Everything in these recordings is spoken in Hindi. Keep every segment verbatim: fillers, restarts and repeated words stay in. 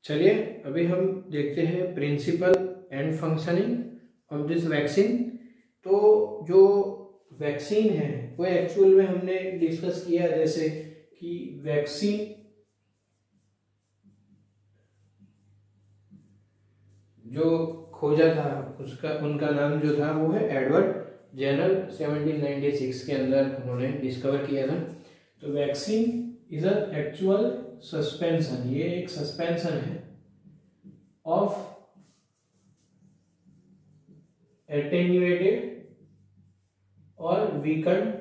चलिए अभी हम देखते हैं principle and functioning of this vaccine. तो जो वैक्सीन है वो एक्चुअल में हमने डिस्कस किया, जैसे कि वैक्सीन जो खोजा था उसका उनका नाम जो था वो है Edward Jenner. Seventeen ninety six के अंदर उन्होंने डिस्कवर किया था। तो vaccine is a actual suspension, ये एक सस्पेंशन है ऑफ एटेन्यूएटेड और वीकंड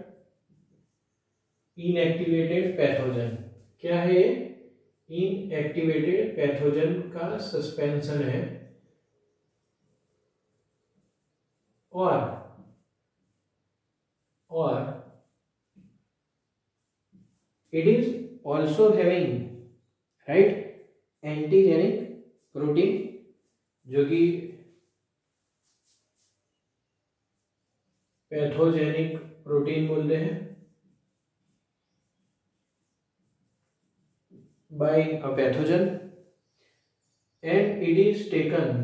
इनएक्टिवेटेड पैथोजन। क्या है ये? इनएक्टिवेटेड पैथोजन का सस्पेंशन है और और it is also having right antigenic protein, जो कि पैथोजेनिक प्रोटीन बोलते हैं, by a pathogen, and it is taken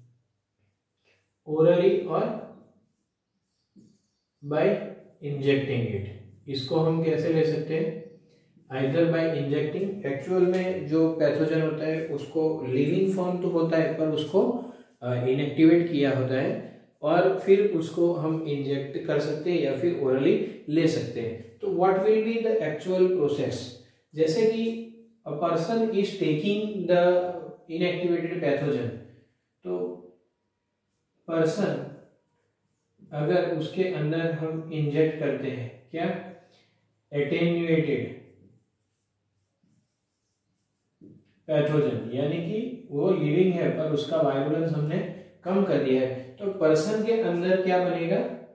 orally or by injecting it। इसको हम कैसे ले सकते हैं? Either bye injecting. एक्चुअल में जो पैथोजन होता है उसको लिविंग फॉर्म तो होता है पर उसको इनएक्टिवेट किया होता है और फिर उसको हम इंजेक्ट कर सकते हैं या फिर ओरली ले सकते हैं। तो what will be the actual process? जैसे कि a person is taking the inactivated pathogen, तो पर्सन अगर उसके अंदर हम इंजेक्ट करते हैं क्या एटेन्यूएटेड पैथोजन, यानी कि वो लिविंग है पर उसका वायरुलेंस हमने कम कर दिया है, तो पर्सन के अंदर क्या बनेगा?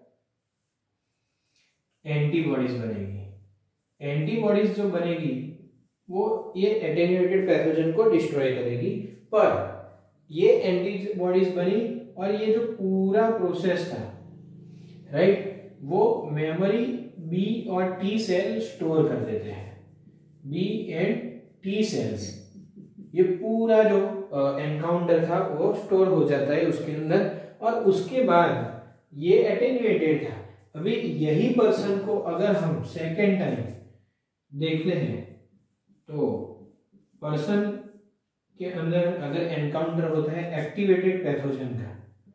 एंटीबॉडीज बनेगी। एंटीबॉडीज जो बनेगी वो ये एटेन्यूएटेड पैथोजन को डिस्ट्रॉय करेगी। पर ये एंटीबॉडीज बनी और ये जो पूरा प्रोसेस था राइट, वो मेमोरी बी और टी सेल स्टोर कर देते हैं। बी एंड टी सेल्स, ये पूरा जो एनकाउंटर था वो स्टोर हो जाता है उसके अंदर। और उसके बाद ये एटेन्यूएटेड था। अभी यही पर्सन को अगर हम सेकेंड टाइम देखते हैं तो पर्सन के अंदर अगर एनकाउंटर होता है एक्टिवेटेड पैथोजन का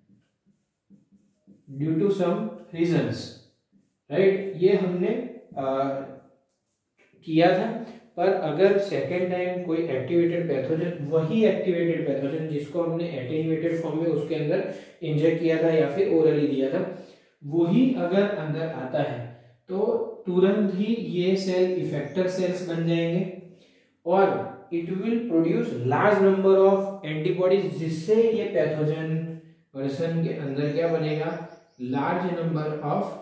due to some reasons right, ये हमने आ, किया था। पर अगर सेकेंड टाइम कोई एक्टिवेटेड पैथोजन, वही एक्टिवेटेड पैथोजन जिसको हमने एटेन्यूएटेड फॉर्म में उसके अंदर इंजेक्ट किया था या फिर ओरली दिया था, वही अगर अंदर आता है तो तुरंत ही ये सेल इफेक्टर सेल्स बन जाएंगे और it will produce large number of antibodies, जिससे ये पैथोजन पर्सन के अंदर क्या बनेगा? लार्ज नंबर ऑफ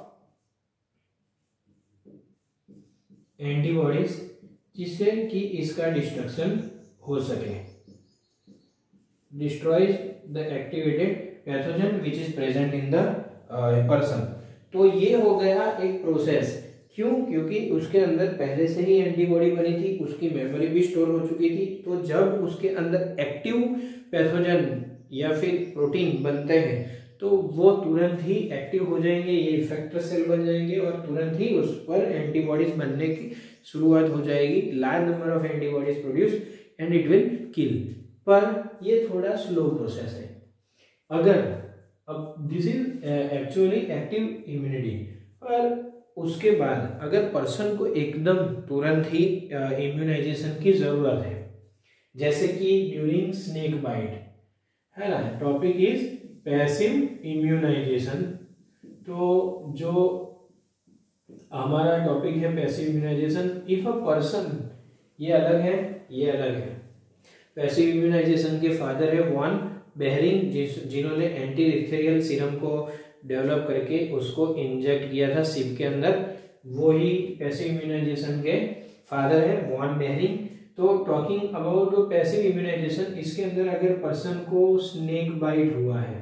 एंटीबॉडीज, जिससे कि इसका डिस्ट्रक्शन हो सके। Destroys the activated pathogen which is present in the person. तो ये हो गया एक प्रोसेस। क्यों? क्योंकि उसके अंदर पहले से ही एंटीबॉडी बनी थी, उसकी मेमोरी भी स्टोर हो चुकी थी। तो जब उसके अंदर एक्टिव पैथोजन या फिर प्रोटीन बनते हैं तो वो तुरंत ही एक्टिव हो जाएंगे, ये इफेक्टर सेल बन जाएंगे और तुरंत ही उस पर एंटीबॉडीज बनने की शुरुआत हो जाएगी। Large number of antibodies produce and it will kill. पर ये थोड़ा स्लो प्रोसेस है। अगर अब this is actually active immunity, पर उसके बाद अगर पर्सन को एकदम तुरंत ही इम्यूनाइजेशन uh, की जरूरत है, जैसे कि ड्यूरिंग स्नेक बाइट है ना, टॉपिक इज पैसिव इम्यूनाइजेशन। तो जो हमारा टॉपिक है passive immunization, if a person, ये अलग है ये अलग है। पैसिव इम्यूनाइजेशन के फादर है वॉन बेहरिंग, जिस जिन्होंने एंटी डिप्थेरियल सीरम को डेवलप करके उसको इंजेक्ट किया था सिप के अंदर, वो ही पैसिव इम्यूनाइजेशन के फादर है वॉन बेहरिंग। तो टॉकिंग अबाउट पैसिव इम्यूनाइजेशन, इसके अंदर अगर पर्सन को स्नेक बाइट हुआ है,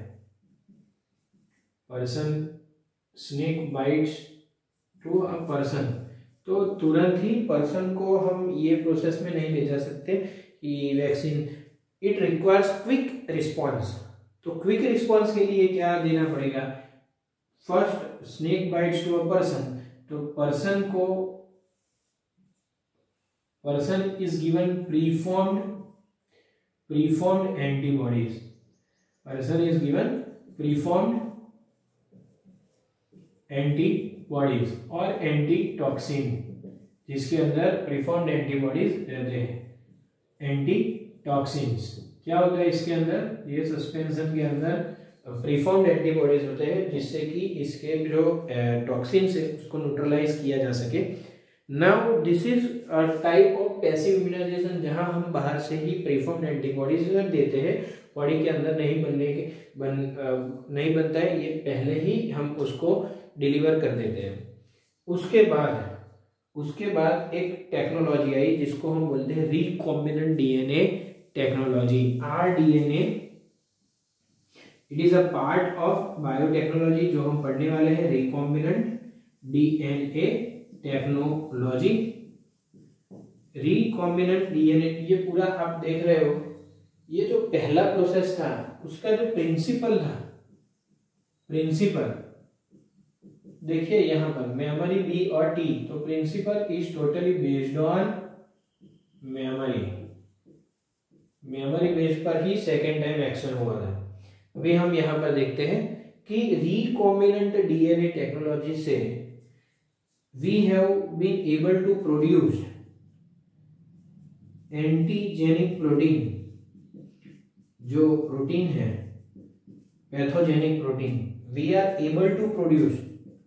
person snake bites to a person, तो तुरंत ही पर्सन को हम ये प्रोसेस में नहीं ले जा सकते कि vaccine it requires quick response. तो क्विक रिस्पॉन्स के लिए क्या देना पड़ेगा? First snake bites to a person, तो पर्सन को person is given preformed preformed antibodies, person is given preformed antibodies और एंटीटॉक्सिन, जिसके अंदर प्रीफॉर्म्ड एंटीबॉडीज रहते हैं, एंटीटॉक्सिन्स। क्या होता है इसके अंदर? ये सस्पेंशन के अंदर प्रीफॉर्म्ड एंटीबॉडीज होते हैं, जिससे कि इसके जो टॉक्सिन्स है उसको न्यूट्रलाइज किया जा सके। Now this is a type of passive immunization, जहां हम बाहर से ही प्रीफॉर्म्ड एंटीबॉडीज देते हैं, बॉडी के अंदर नहीं बनने के बन आ, नहीं बनता है, ये पहले ही हम उसको डिलीवर कर देते हैं। उसके बाद उसके बाद एक टेक्नोलॉजी आई जिसको हम बोलते हैं recombinant DNA technology, rDNA. It is a part of biotechnology जो हम पढ़ने वाले हैं, recombinant DNA technology. Recombinant DNA, ये पूरा आप देख रहे हो, ये जो पहला प्रोसेस था उसका जो प्रिंसिपल था, प्रिंसिपल देखिए यहाँ पर मेमोरी बी और टी, तो principle is totally based on memory, memory base पर ही सेकेंड टाइम एक्शन हुआ था। अभी हम यहाँ पर देखते हैं कि रिकॉम्बिनेंट डीएनए टेक्नोलॉजी से we have been able to produce antigenic protein, जो प्रोटीन है pathogenic protein, we are able to produce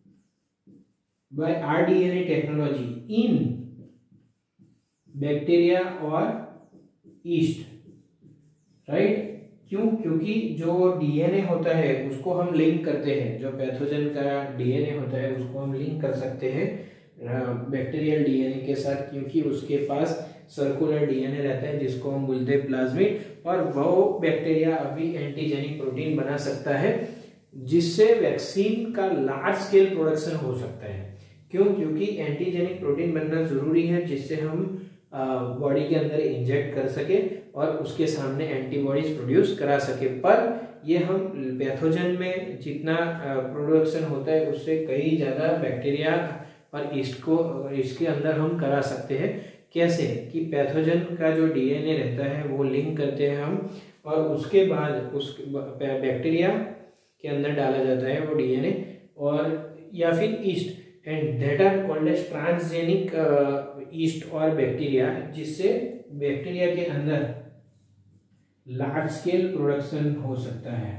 by R D N A technology in bacteria और ईस्ट, राइट। क्यों? क्योंकि जो डीएनए होता है उसको हम लिंक करते हैं, जो पैथोजन का डीएनए होता है उसको हम लिंक कर सकते हैं बैक्टीरियल डीएनए के साथ, क्योंकि उसके पास सर्कुलर डीएनए रहता है जिसको हम बोलते हैं प्लाज्मिड, और वो बैक्टीरिया अभी एंटीजेनिक प्रोटीन बना सकता है, जिससे वैक्सीन का लार्ज स्केल प्रोडक्शन हो सकता है। क्यों? क्योंकि एंटीजेनिक प्रोटीन बनना जरूरी है, जिससे हम बॉडी के अंदर इंजेक्ट कर सके और उसके सामने एंटीबॉडीज प्रोड्यूस करा सके। पर ये हम पैथोजन में जितना प्रोडक्शन होता है उससे कई ज़्यादा बैक्टीरिया और ईस्ट को इसके अंदर हम करा सकते हैं। कैसे? कि पैथोजन का जो डीएनए रहता है वो लिंक करते हैं हम, और उसके बाद उस बैक्टीरिया के अंदर डाला जाता है वो डीएनए, और या फिर yeast, and that are called as transgenic yeast और बैक्टीरिया, जिससे बैक्टीरिया के अंदर लार्ज स्केल प्रोडक्शन हो सकता है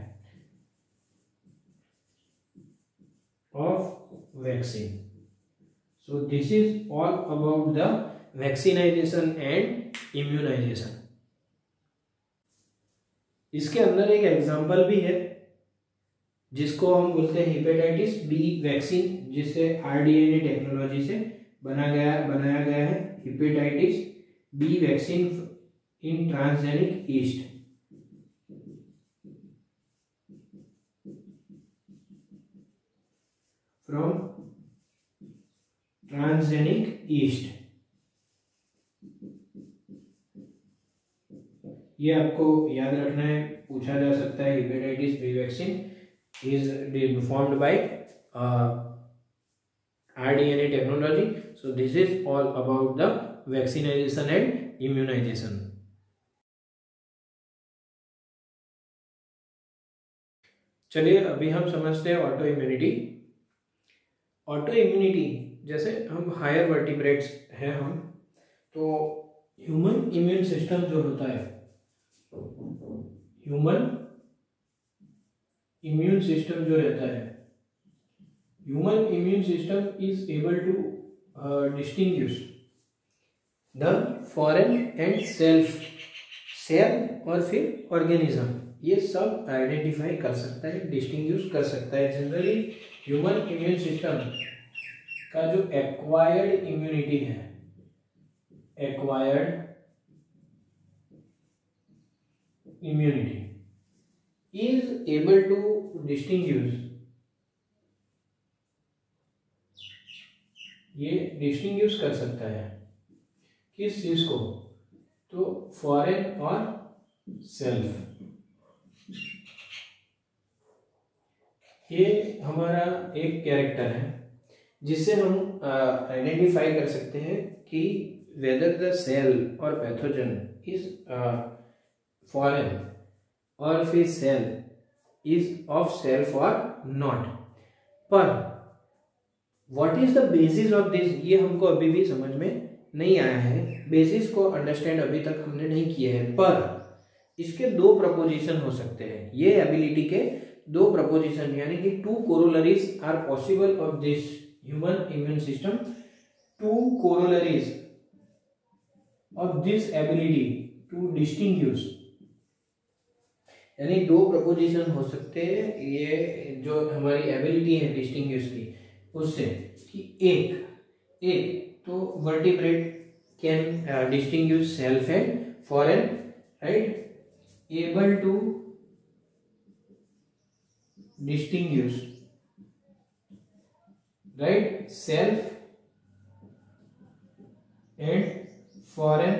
of vaccine. So this is all about the vaccination and immunization. इसके अंदर एक एग्जांपल भी है जिसको हम बोलते हैं हेपेटाइटिस बी वैक्सीन, जिससे आरडीएनए टेक्नोलॉजी से बना गया बनाया गया है hepatitis B vaccine in transgenic yeast. From transgenic yeast, ये आपको याद रखना है, पूछा जा सकता है। Hepatitis B vaccine is formed by uh, R D N A technology. So this is all about the vaccination and immunization. चलिए अभी हम समझते हैं ऑटो इम्यूनिटी। ऑटो इम्यूनिटी, जैसे हम हायर वर्टिब्रेट्स हैं हम, तो ह्यूमन इम्यून सिस्टम जो होता है, ह्यूमन इम्यून सिस्टम जो रहता है, human immune system is able to distinguish the foreign and self, cell और फिर ऑर्गेनिज्म, ये सब आइडेंटिफाई कर सकता है, डिस्टिंग्विश कर सकता है। जनरली ह्यूमन इम्यून सिस्टम का जो एक्वायर्ड इम्यूनिटी है, acquired immunity is able to distinguish, ये डिस्टिंग्विश कर सकता है किस चीज को? तो फॉरेन और सेल्फ। ये हमारा एक कैरेक्टर है जिससे हम आइडेंटिफाई कर सकते हैं कि वेदर द सेल और पैथोजन इज फॉरेन और फिर सेल इज ऑफ सेल्फ और नॉट। पर what is the basis of this, ये हमको अभी भी समझ में नहीं आया है। बेसिस को अंडरस्टैंड अभी तक हमने नहीं किया है, पर इसके दो प्रपोजिशन हो सकते हैं। ये एबिलिटी के दो प्रपोजिशन यानी कि two corollaries are possible of this human immune system. Two corollaries of this ability to distinguish, यानी दो प्रपोजिशन हो सकते हैं ये जो हमारी एबिलिटी है डिस्टिंग्विश की उससे, कि एक एक तो vertebrate can distinguish self and foreign, right, able to distinguish, right, self and foreign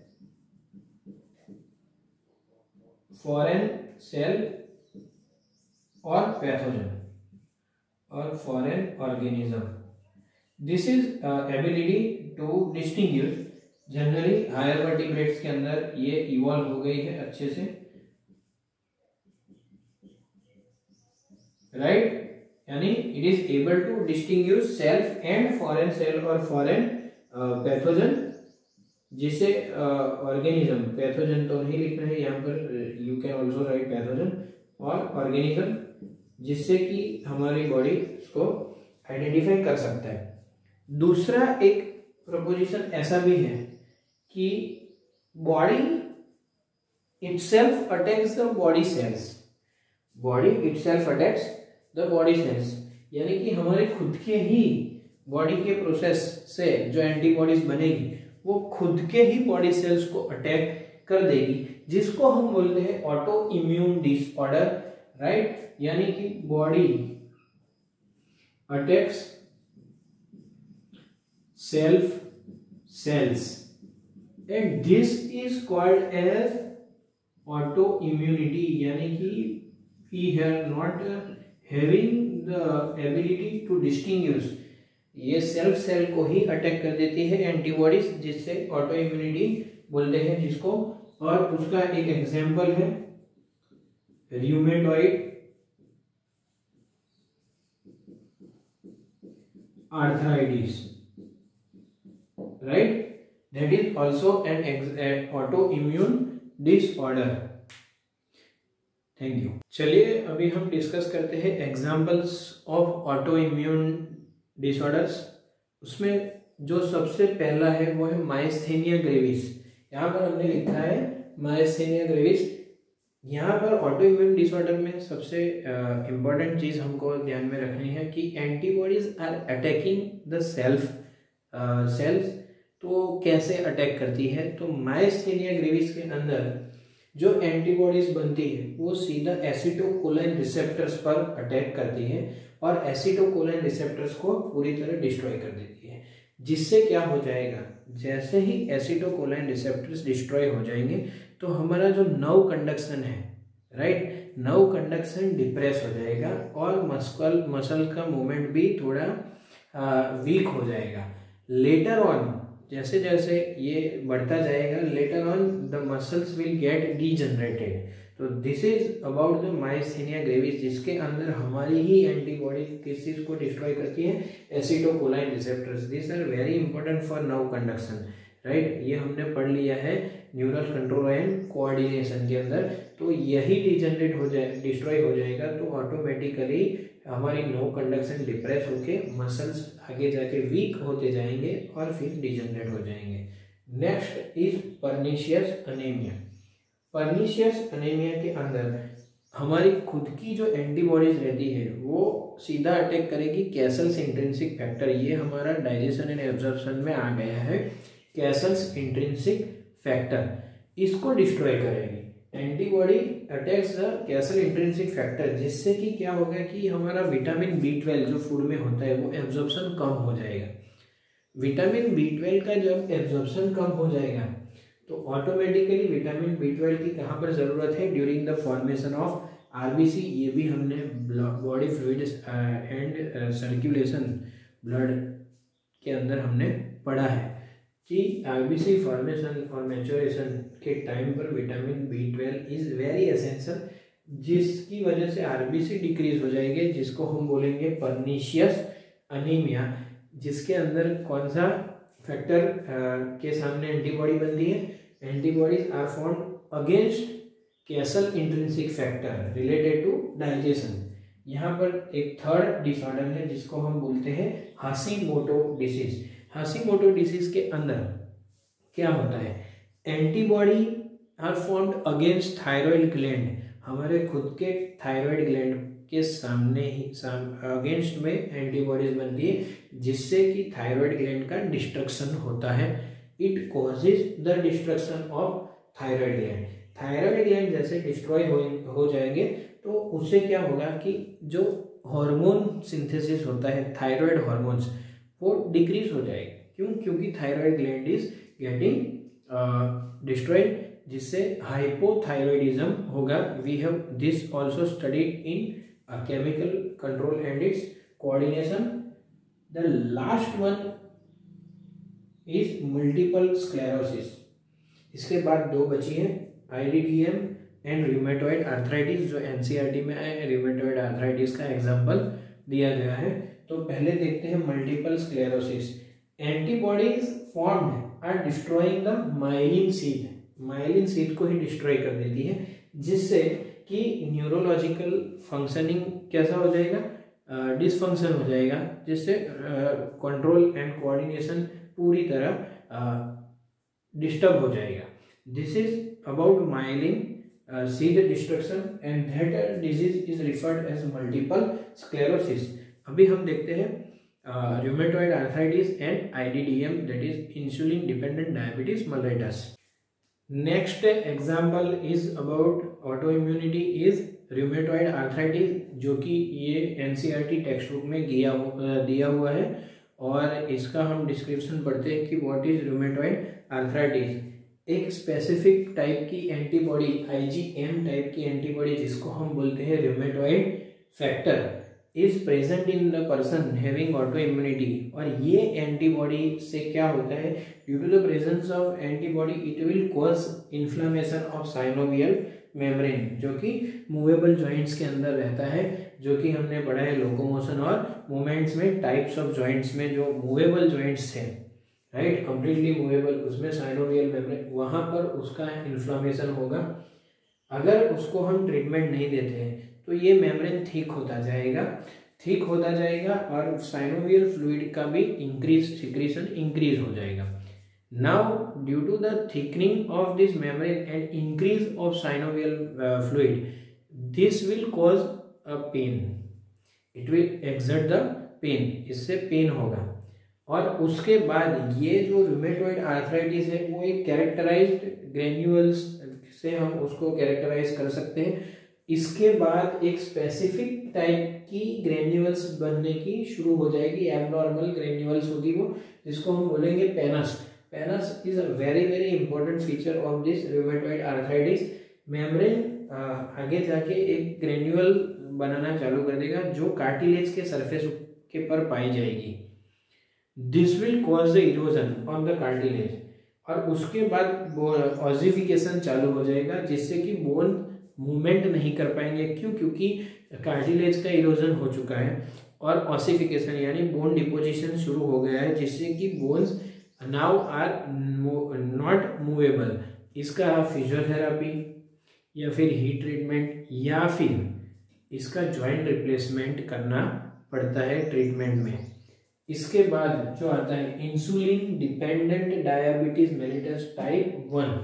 foreign cell or pathogen or foreign organism. This is uh, ability to distinguish. Generally higher vertebrates के अंदर ये इवॉल्व हो गई है अच्छे से, राइट, यानी it is able to distinguish self and foreign cell और फॉरेन पैथोजन, जिसे ऑर्गेनिज्म, पैथोजन तो नहीं लिखना है यहाँ पर, you can also write pathogen, और ऑर्गेनिज्म जिससे कि हमारी बॉडी इसको आइडेंटिफाई कर सकता है। दूसरा एक प्रपोजिशन ऐसा भी है कि body itself attacks the body cells, body itself attacks the body cells, यानी कि हमारे खुद के ही बॉडी के प्रोसेस से जो एंटीबॉडीज बनेगी वो खुद के ही बॉडी सेल्स को अटैक कर देगी, जिसको हम बोलते हैं ऑटो इम्यून डिसऑर्डर, राइट, यानी कि body attacks self cells and this is called as autoimmunity, यानी कि we have not uh, having the ability to distinguish, ये सेल्फ सेल को ही अटैक कर देती है एंटीबॉडीज, जिससे ऑटो इम्यूनिटी बोलते हैं जिसको। और उसका एक एग्जांपल है rheumatoid arthritis, right, that is also an autoimmune disorder. Thank you. चलिए अभी हम डिस्कस करते हैं examples of autoimmune disorders. उसमें जो सबसे पहला है वो है माइस्थेनिया ग्रेविस। यहाँ पर हमने लिखा है माइस्थेनिया ग्रेविस। यहाँ पर ऑटो इम्यून डिसऑर्डर में सबसे इम्पोर्टेंट चीज़ हमको ध्यान में रखनी है कि antibodies are attacking the self cells. तो कैसे अटैक करती है, तो माइस्थेनिया ग्रेविस के अंदर जो एंटीबॉडीज बनती है वो सीधा एसिटोकोलाइन रिसेप्टर्स पर अटैक करती है और एसिटोकोलाइन रिसेप्टर्स को पूरी तरह डिस्ट्रॉय कर देती है, जिससे क्या हो जाएगा, जैसे ही एसिटोकोलाइन रिसेप्टर्स डिस्ट्रॉय हो जाएंगे तो हमारा जो नर्व कंडक्शन है, राइट, नर्व कंडक्शन डिप्रेस हो जाएगा और मस्कल मसल का मूवमेंट भी थोड़ा वीक हो जाएगा। लेटर ऑन जैसे जैसे ये बढ़ता जाएगा, later on the muscles will get degenerated. तो this is about the myasthenia gravis, जिसके अंदर हमारी ही एंटीबॉडी किस चीज को डिस्ट्रॉय करती है, acetylcholine receptors. This are very important for nerve conduction, right, ये हमने पढ़ लिया है न्यूरल कंट्रोल एंड कोऑर्डिनेशन के अंदर। तो यही डीजनरेट हो जाए, डिस्ट्रॉय हो जाएगा तो ऑटोमेटिकली हमारी नर्व कंडक्शन डिप्रेस होके मसल्स आगे जाके वीक होते जाएंगे और फिर डिजनरेट हो जाएंगे। Next is pernicious anaemia. Pernicious anaemia के अंदर हमारी खुद की जो एंटीबॉडीज रहती है वो सीधा अटैक करेगी कैसल्स इंट्रिंसिक फैक्टर। ये हमारा डाइजेशन एंड एब्जॉर्प्शन में आ गया है, कैसल्स इंट्रिंसिक फैक्टर, इसको डिस्ट्रॉय करेगी। Antibody attacks the Castle intrinsic factor, जिससे कि क्या होगा कि हमारा विटामिन बी ट्वेल्व जो फूड में होता है वो एब्जॉर्प्शन कम हो जाएगा। विटामिन बी ट्वेल्व का जब एब्जॉर्प्शन कम हो जाएगा तो ऑटोमेटिकली विटामिन बी ट्वेल्व की कहाँ पर ज़रूरत है? During the formation of RBC. ये भी हमने body fluids and circulation blood के अंदर हमने पढ़ा है कि आरबीसी फॉर्मेशन और मैच्योरेशन के टाइम पर vitamin B twelve is very essential, जिसकी वजह से आरबीसी डिक्रीज हो जाएगी, जिसको हम बोलेंगे पर्नीशियस अनीमिया, जिसके अंदर कौन सा फैक्टर के सामने एंटीबॉडी बनती है? Antibodies are found against Castle intrinsic factor related to digestion. यहाँ पर एक थर्ड डिसऑर्डर है जिसको हम बोलते हैं हाशिमोटो डिसीज। हाशिमोटो डिसीज के अंदर क्या होता है? Antibody are found against thyroid gland, हमारे खुद के थायराइड ग्लैंड के सामने ही अगेंस्ट में एंटीबॉडीज बनती है, जिससे कि थायराइड ग्लैंड का डिस्ट्रक्शन होता है। It causes the destruction of thyroid gland. Thyroid gland जैसे डिस्ट्रॉय हो, हो जाएंगे तो उससे क्या होगा कि जो हार्मोन सिंथेसिस होता है थायराइड हार्मोन्स, वो डिक्रीज हो जाएगा। क्यों? क्योंकि thyroid gland is getting destroyed, जिससे हाइपोथायरॉयडिज्म होगा। We have this also studied in chemical control and its coordination. The last one is multiple sclerosis. इसके बाद दो बची है, आईडीडीएम एंड रूमेटॉइड आर्थराइटिस, जो एनसीईआरटी में है। रूमेटॉइड आर्थराइटिस का एग्जांपल दिया गया है। तो पहले देखते हैं multiple sclerosis. Antibodies formed are destroying the myelin sheath, myelin sheath को ही डिस्ट्रॉय कर देती है, जिससे कि न्यूरोलॉजिकल फंक्शनिंग कैसा हो जाएगा? डिसफंक्शन uh, हो जाएगा, जिससे कंट्रोल एंड कोऑर्डिनेशन पूरी तरह डिस्टर्ब uh, हो जाएगा। This is about myelin sheath destruction and that disease is referred as multiple sclerosis. अभी हम देखते हैं rheumatoid arthritis and IDDM, that is insulin dependent diabetes mellitus. Next example is about auto immunity is rheumatoid arthritis, जो कि ये एनसीईआरटी टेक्स्ट बुक में दिया दिया हुआ है। और इसका हम डिस्क्रिप्शन पढ़ते हैं कि व्हाट इज रूमेटॉइड आर्थराइटिस। एक स्पेसिफिक टाइप की एंटीबॉडी, आईजीएम टाइप की एंटीबॉडी, जिसको हम बोलते हैं rheumatoid factor, is present in the person having auto immunity. और ये एंटीबॉडी से क्या होता है? Due to the presence of antibody it will cause inflammation of synovial membrane, जो कि मूवेबल जॉइंट्स के अंदर रहता है, जो कि हमने पढ़ा है लोकोमोशन और मूवमेंट्स में। टाइप्स ऑफ जॉइंट्स में जो मूवेबल जॉइंट्स थे, राइट, कंप्लीटली मूवेबल, उसमें साइनोवियल मेम्ब्रेन, वहाँ पर उसका इन्फ्लेमेशन होगा। अगर उसको हम ट्रीटमेंट नहीं देते हैं तो ये मेम्ब्रेन थिक होता जाएगा, थिक होता जाएगा और साइनोवियल फ्लूइड का भी इंक्रीज, सिक्रीशन इंक्रीज हो जाएगा। Now due to the thickening of this membrane and increase of synovial fluid, this will cause a pain, it will exert the pain, इससे पेन होगा। और उसके बाद ये जो रूमेटॉइड आर्थराइटिस है वो एक कैरेक्टराइज्ड ग्रेन्यूल्स से हम उसको कैरेक्टराइज कर सकते हैं। इसके बाद एक स्पेसिफिक टाइप की ग्रेन्यूल्स बनने की शुरू हो जाएगी, एबनॉर्मल ग्रेन्यूल्स होगी वो, जिसको हम बोलेंगे pannus. Pannus is a very very important feature of this rheumatoid arthritis. Membrane आगे जाके एक ग्रेन्यूल बनाना चालू कर देगा जो कार्टिलेज के सरफेस के पर पाई जाएगी। This will cause the erosion of the cartilage, और उसके बाद ऑसिफिकेशन चालू हो जाएगा, जिससे कि बोन मूवमेंट नहीं कर पाएंगे। क्यों? क्योंकि कार्टिलेज का इरोजन हो चुका है और ऑसिफिकेशन यानी बोन डिपोजिशन शुरू हो गया है, जिससे कि bones now are not movable. इसका फिजियोथेरापी या फिर हीट ट्रीटमेंट या फिर इसका जॉइंट रिप्लेसमेंट करना पड़ता है ट्रीटमेंट में। इसके बाद जो आता है insulin dependent diabetes mellitus type one,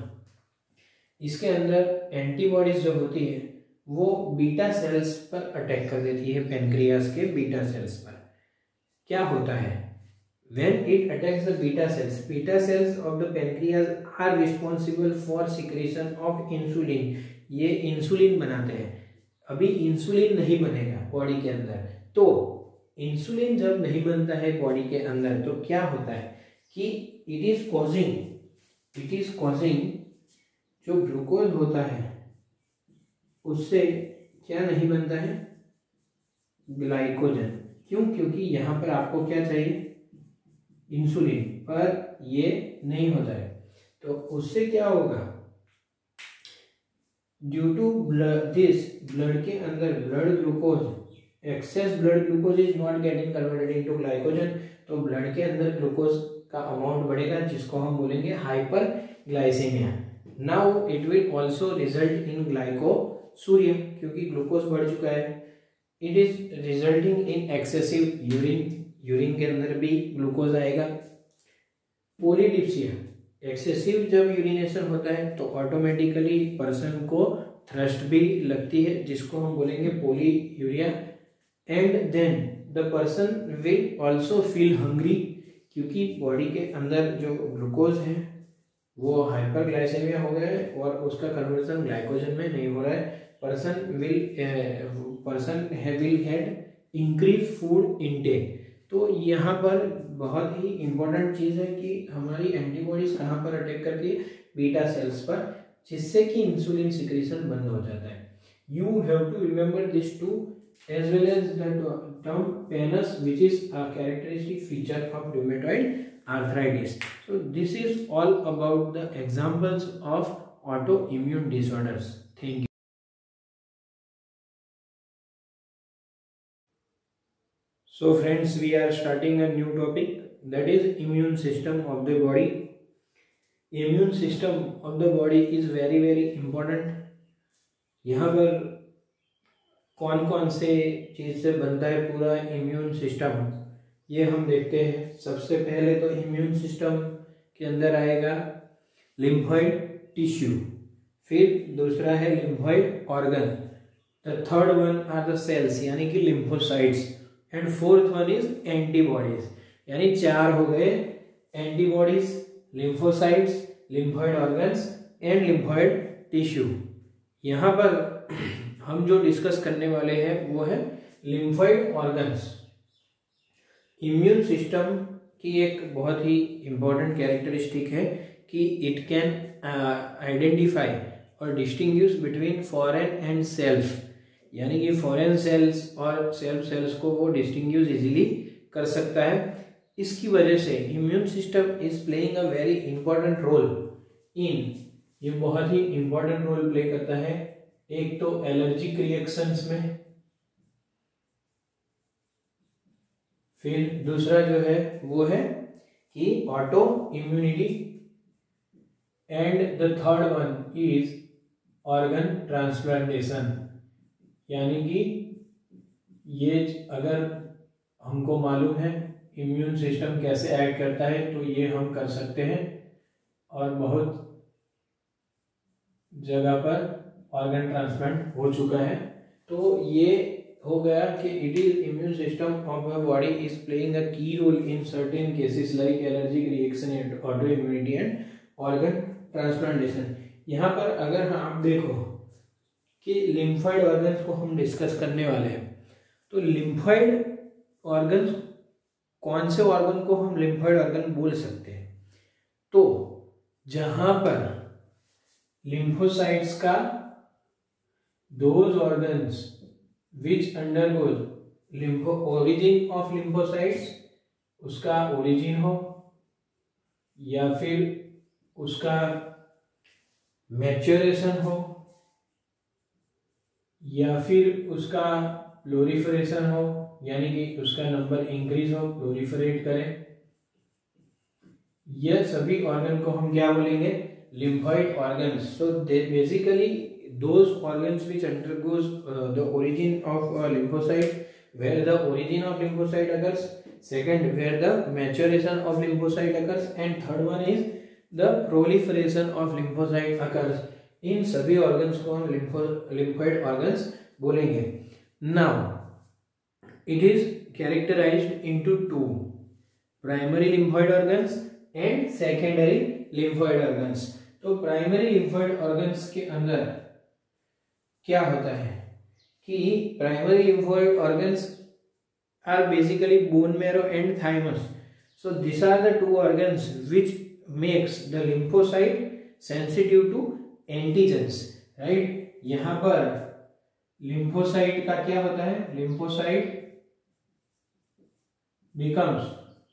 इसके अंदर एंटीबॉडीज जो होती है वो बीटा सेल्स पर अटैक कर देती है, पेनक्रियास के बीटा सेल्स पर। क्या होता है? When it attacks the beta cells, beta cells of the pancreas are responsible for secretion of insulin. ये इंसुलिन बनाते हैं। अभी इंसुलिन नहीं बनेगा बॉडी के अंदर, तो इंसुलिन जब नहीं बनता है बॉडी के अंदर तो क्या होता है कि it is causing it is causing, जो ग्लूकोज होता है उससे क्या नहीं बनता है, ग्लाइकोजन। क्यों? क्योंकि यहाँ पर आपको क्या चाहिए, इंसुलिन, पर ये नहीं होता है। तो उससे क्या होगा, due to blood this, blood के अंदर blood glucose, excess blood glucose is not getting converted into glycogen, तो ब्लड के अंदर ग्लूकोज का अमाउंट बढ़ेगा, जिसको हम बोलेंगे hyper glycaemia. Now it will also result in glycosuria, क्योंकि ग्लूकोज बढ़ चुका है। It is resulting in excessive urine, urine के अंदर भी ग्लूकोज आएगा। पोलीडिप्सिया, एक्सेसिव जब यूरिनेशन होता है तो ऑटोमेटिकली पर्सन को थ्रस्ट भी लगती है, जिसको हम बोलेंगे polyuria. And then the person will also feel hungry, क्योंकि बॉडी के अंदर जो ग्लूकोज है वो हाइपरग्लाइसेमिया हो गया है और उसका कन्वर्जन ग्लाइकोजन में नहीं हो रहा है। Person will person will had increase food intake. तो यहाँ पर बहुत ही इंपॉर्टेंट चीज़ है कि हमारी एंटीबॉडीज कहाँ पर अटैक करती है, बीटा सेल्स पर, जिससे कि इंसुलिन सिक्रीशन बंद हो जाता है। You have to remember this too as well as the term penis, which is a characteristic feature of rheumatoid arthritis. So this is all about the examples of autoimmune disorders. Thank you. So friends, we are starting a new topic, that is immune system of the body. Immune system of the body is very very important. यहाँ पर कौन कौन से चीज़ से बनता है पूरा इम्यून सिस्टम, ये हम देखते हैं। सबसे पहले तो इम्यून सिस्टम के अंदर आएगा लिम्फोइड टिश्यू, फिर दूसरा है lymphoid organ, the third one are the cells यानी कि lymphocytes, and fourth one is antibodies. यानी चार हो गए, antibodies, lymphocytes, lymphoid organs and lymphoid tissue. यहाँ पर हम जो डिस्कस करने वाले हैं वो है लिम्फोइड ऑर्गन्स। इम्यून सिस्टम की एक बहुत ही इंपॉर्टेंट कैरेक्टरिस्टिक है कि इट कैन आइडेंटिफाई और distinguish between foreign and self, यानी कि फॉरेन सेल्स और सेल्फ सेल्स को वो डिस्टिंग्विश इजीली कर सकता है। इसकी वजह से immune system is playing a very important role in, ये बहुत ही इंपॉर्टेंट रोल प्ले करता है एक तो एलर्जिक रिएक्शंस में, फिर दूसरा जो है वो है कि auto immunity, and the third one is organ transplantation. यानी कि ये अगर हमको मालूम है इम्यून सिस्टम कैसे ऐड करता है तो ये हम कर सकते हैं, और बहुत जगह पर ऑर्गन ट्रांसप्लांट हो चुका है। तो ये हो गया कि it is immune system of the body is playing a key role in certain cases like allergic reaction and auto immunity and organ transplantation. यहाँ पर अगर आप देखो कि लिम्फोइड ऑर्गन्स को हम डिस्कस करने वाले हैं, तो लिम्फोइड ऑर्गन्स, कौन से ऑर्गन को हम लिम्फोइड ऑर्गन बोल सकते हैं, तो जहां पर लिम्फोसाइट्स का those organs which undergoes lympho origin of lymphocytes, उसका origin हो या फिर उसका maturation हो या फिर उसका proliferation हो, यानी कि उसका नंबर इंक्रीज हो, प्रोलिफरेट करे, यह सभी ऑर्गन को हम क्या बोलेंगे, lymphoid organs. So they basically those organs which undergoes uh, the origin of a lymphocyte, where the origin of lymphocyte occurs, second where the maturation of lymphocyte occurs, and third one is the proliferation of lymphocyte occurs। इन सभी organs को हम lympho lymphoid organs बोलेंगे। Now it is characterized into two, primary lymphoid organs and secondary lymphoid organs। तो प्राइमरी लिम्फोइड ऑर्गन्स के अंदर क्या होता है कि primary lymphoid organs are basically bone marrow and thymus. So this are the two organs which makes the lymphocyte sensitive to antigens, right? यहाँ पर lymphocyte का क्या होता है? lymphocyte becomes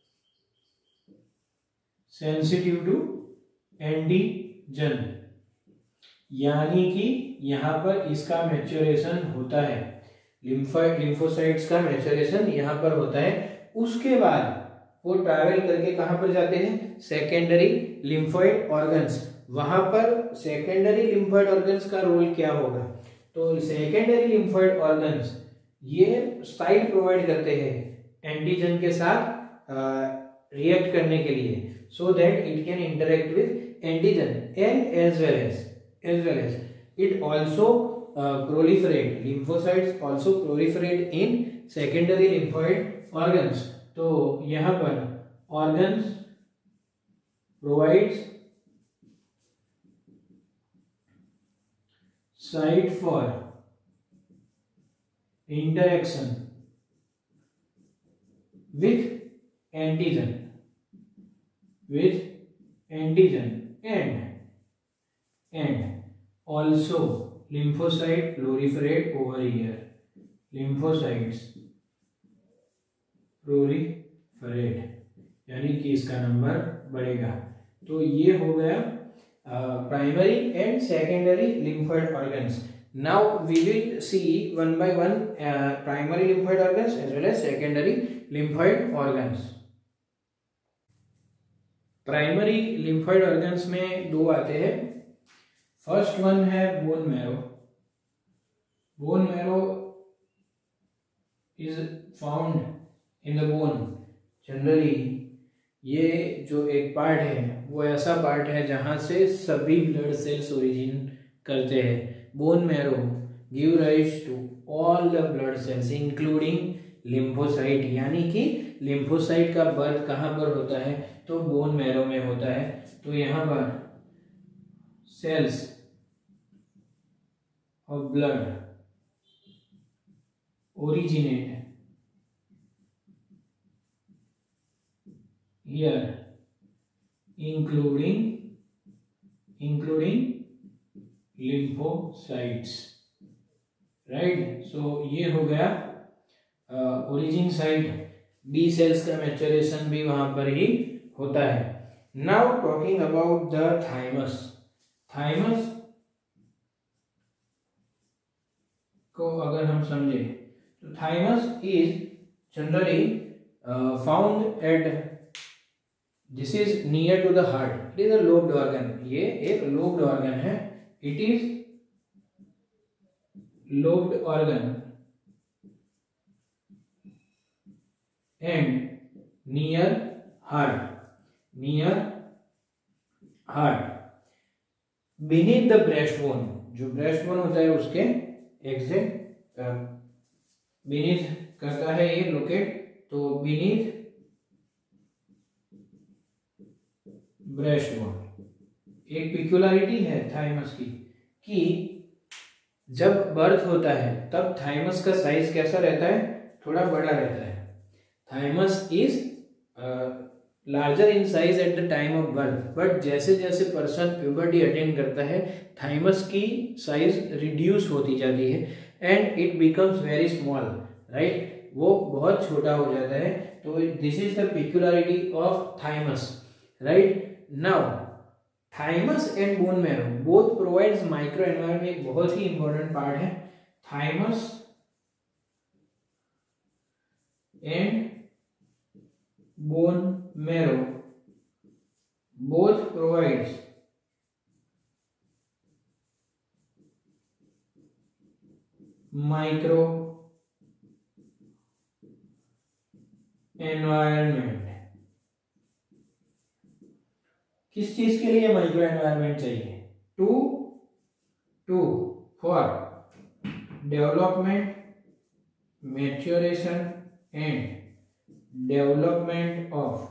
sensitive to antigen, यानी कि यहाँ पर इसका मैच्योरेशन होता है, लिम्फोइड लिम्फोसाइट्स का मैच्योरेशन यहाँ पर होता है। उसके बाद वो ट्रैवल करके कहाँ पर जाते हैं? Secondary lymphoid organs. वहां पर सेकेंडरी लिम्फोइड ऑर्गन्स का रोल क्या होगा? तो सेकेंडरी लिम्फोइड ऑर्गन्स ये साइट प्रोवाइड करते हैं एंटीजन के साथ रिएक्ट करने के लिए, so that it can interact with antigen and as well as as well as it also proliferate. Lymphocytes also proliferate in secondary lymphoid organs. तो यहाँ पर organs provides site for interaction with antigen with antigen and and also lymphocyte proliferate over here. lymphocytes proliferate यानी कि इसका नंबर बढ़ेगा। तो ये हो गया primary and secondary lymphoid organs. Now we will see one by one primary lymphoid organs as well as secondary lymphoid organs. Primary lymphoid organs में दो आते हैं। फर्स्ट वन है bone marrow. Bone marrow is found in the bone. Generally ये जो एक पार्ट है वो ऐसा पार्ट है जहां से सभी ब्लड सेल्स ओरिजिन करते हैं। Bone marrow give rise to all the blood cells including lymphocyte, यानी कि लिम्फोसाइट का बर्थ कहाँ पर होता है? तो बोन मैरो में होता है। तो यहाँ पर cells of blood originate here including including lymphocytes, right? so ये हो गया ओरिजिन साइट। बी सेल्स का मैच्योरेशन भी वहां पर ही होता है। Now talking about the thymus. Thymus को अगर हम समझे तो thymus is generally found at, this is near to the heart, it is a lobed organ. ये एक लोब्ड ऑर्गन है, it is lobed organ and near heart, near heart beneath the breast bone. जो ब्रेस्ट बोन होता है उसके एग्जैक्ट बीनीथ करता है ये लोकेट। तो बीनीथ ब्रेस्ट बोन एक पिक्युलरिटी है थाइमस की कि जब बर्थ होता है तब थाइमस का साइज कैसा रहता है? थोड़ा बड़ा रहता है। Thymus is larger in size at the time of birth, but जैसे जैसे पर्सन प्यूबर्टी अटेन करता है थाइमस की साइज रिड्यूस होती जाती है and it becomes very small, right? वो बहुत छोटा हो जाता है। तो this is the peculiarity of thymus, right? Now thymus and bone marrow both provides micro environment, एक बहुत ही इंपॉर्टेंट पार्ट है। Thymus and bone marrow both provides micro environment। किस चीज के लिए माइक्रो एनवायरनमेंट चाहिए? To to for development, maturation and development of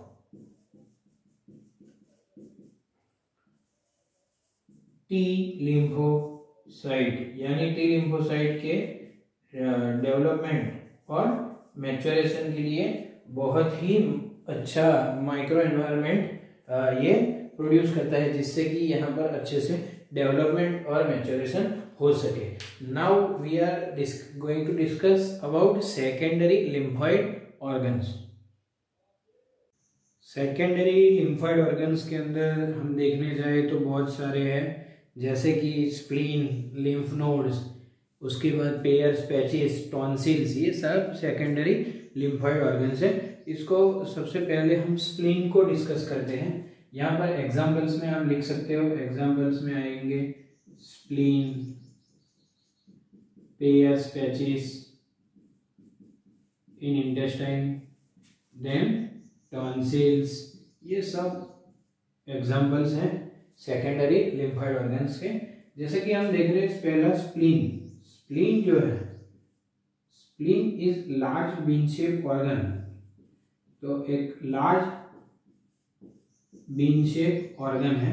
T lymphocyte, यानी टी लिम्फोसाइट के डेवलपमेंट और मैच्योरेशन के लिए बहुत ही अच्छा माइक्रो एनवायरनमेंट ये प्रोड्यूस करता है, जिससे कि यहाँ पर अच्छे से डेवलपमेंट और मैच्योरेशन हो सके। Now we are going to discuss about secondary lymphoid organs. Secondary lymphoid organs के अंदर हम देखने जाए तो बहुत सारे हैं, जैसे कि स्प्लीन, लिम्फ नोड्स, उसके बाद पेयर्स, पैचेस, टॉन्सिल्स, ये सब सेकेंडरी लिम्फॉइड ऑर्गन्स है। इसको सबसे पहले हम स्प्लीन को डिस्कस करते हैं। यहाँ पर एग्जांपल्स में आप लिख सकते हो, एग्जांपल्स में आएंगे spleen, Peyer's, patches in intestine, then tonsils, ये सब एग्जांपल्स हैं सेकेंडरी लिम्फॉइड ऑर्गन्स के। जैसे कि हम देख रहे हैं पहला स्प्लीन। स्प्लीन जो है, spleen is large bean shape organ. तो एक लार्ज बीन शेप ऑर्गन है,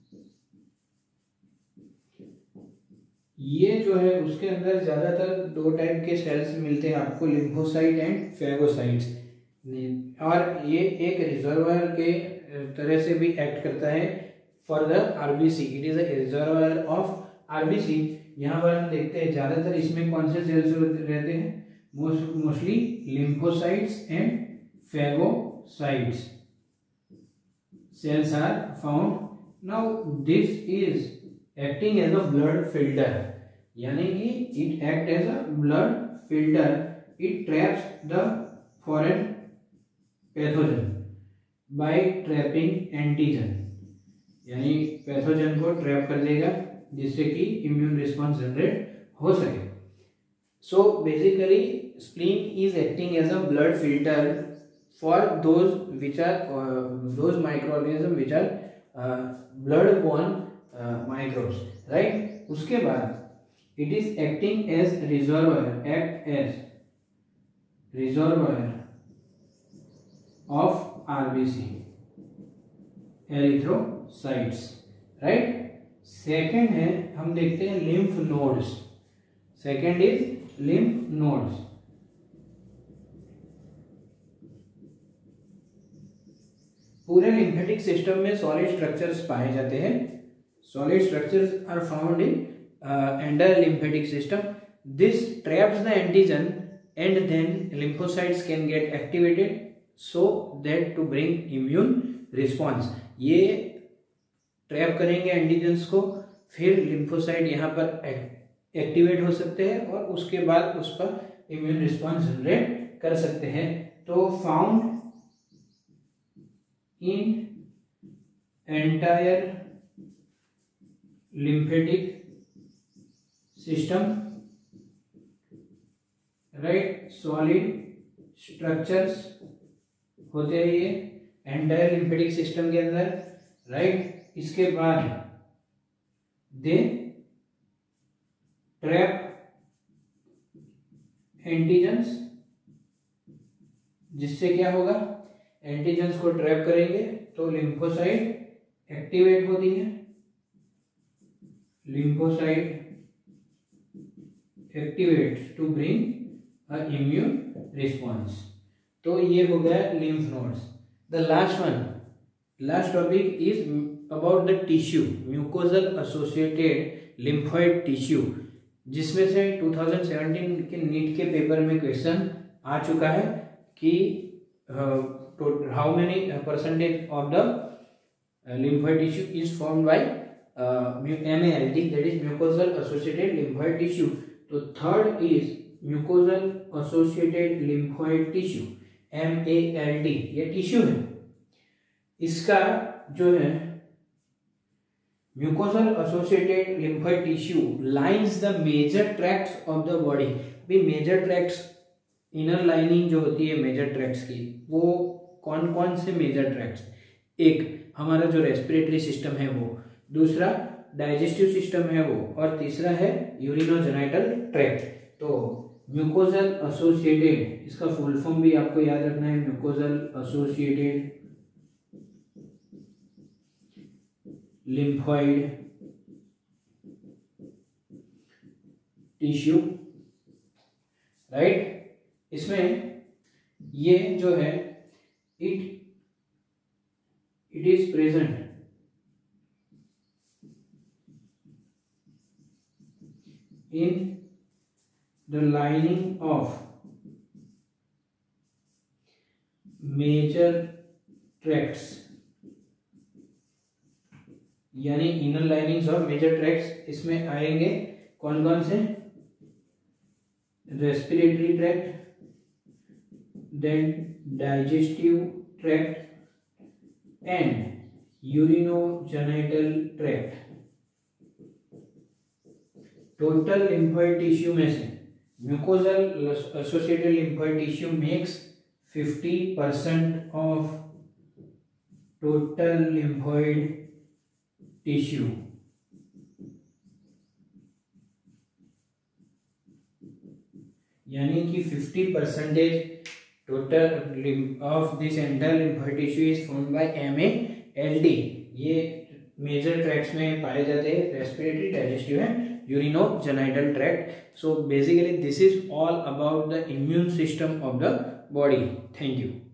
ये जो है उसके अंदर ज्यादातर दो टाइप के सेल्स मिलते हैं आपको, लिम्फोसाइट एंड फेगोसाइट्स। और ये एक रिजर्वर के तरह से भी एक्ट करता है for the RBC. It is a reservoir of RBC. यहाँ पर हम देखते हैं ज्यादातर इसमें कौन से सेल्स रहते हैं, mostly lymphocytes and phagocytes cells are found. Now this is acting as a blood filter, यानी कि it act as a blood filter. It traps the foreign pathogen by trapping antigen, यानी पैथोजन को ट्रैप कर देगा जिससे कि इम्यून रिस्पॉन्स जनरेट हो सके। So basically spleen is acting as a blood filter for those which are uh, those microorganisms which are uh, blood borne uh, microbes, right? उसके बाद it is acting as reservoir, act as reservoir of R B C, erythrocytes, right? second है, हम देखते हैं lymph nodes. second is lymph nodes. पूरे लिम्फेटिक सिस्टम में सॉलिड स्ट्रक्चर्स पाए जाते हैं। Solid structures are found in entire lymphatic system. This traps the antigen and then lymphocytes can get activated so that to bring immune response. ये ट्रैप करेंगे एंटीजन्स को, फिर लिम्फोसाइट यहाँ पर एक्टिवेट हो सकते हैं और उसके बाद उस पर इम्यून रिस्पॉन्स जनरेट कर सकते हैं। तो found in entire lymphatic system, right? solid structures होते हैं ये entire lymphatic system के अंदर, right? इसके बाद they trap antigens, जिससे क्या होगा, एंटीजेंस को ट्रैप करेंगे तो लिम्फोसाइट एक्टिवेट होती है, lymphocyte activate to bring a immune response. तो ये हो गया lymph nodes. The last one, last topic is about the tissue, mucosal associated lymphoid tissue, जिसमें से टू थाउजेंड सेवेंटीन के नीट के पेपर में क्वेश्चन आ चुका है कि uh, to how many uh, percentage of the uh, lymphoid tissue is formed by uh, M A L T, that is mucosal associated lymphoid tissue. तो third is mucosal associated lymphoid tissue, M A L T, ये टिश्यू है। इसका जो है mucosal associated lymphoid tissue lines the major tracts of the body। भी major tracts, इनर लाइनिंग जो होती है मेजर ट्रैक्ट्स की, वो कौन कौन से मेजर ट्रैक्ट्स, एक हमारा जो रेस्पिरेटरी सिस्टम है वो, दूसरा डाइजेस्टिव सिस्टम है वो, और तीसरा है यूरिनोजेनाइटल ट्रैक्ट। तो म्यूकोजल एसोसिएटेड, इसका फुल फॉर्म भी आपको याद रखना है, mucosal associated lymphoid tissue, right. इसमें ये जो है it it is present in the lining of major tracts, यानी inner linings of major tracts इसमें आएंगे कौन कौन से? Respiratory tract, then digestive tract and urinogenital tract. Total lymphoid tissue में से mucosal associated lymphoid tissue makes fifty percent of total lymphoid tissue. यानी कि fifty percentage total of this entire lymphoid tissue is formed by M A L D. ये मेजर ट्रैक्ट्स में पाए जाते हैं, respiratory, digestive and urinogenital tract. So basically this is all about the immune system of the body. Thank you.